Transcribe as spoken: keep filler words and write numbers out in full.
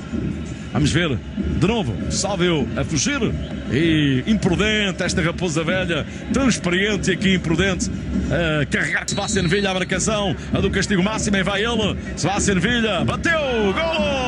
Vamos ver, de novo, Sálvio a fugir. E imprudente esta raposa velha, tão experiente e aqui imprudente. A carregar Sebastián Villa a marcação, a do castigo máximo, e vai ele. Sebastián Villa, bateu, golo!